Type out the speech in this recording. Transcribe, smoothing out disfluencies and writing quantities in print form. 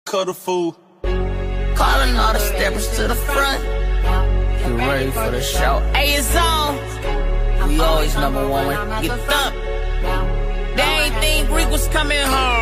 Cut a fool. Calling all the steppers to the front. You ready for the show? Hey, it's on. We always number one when you get thumped. They ain't think Greek was coming home.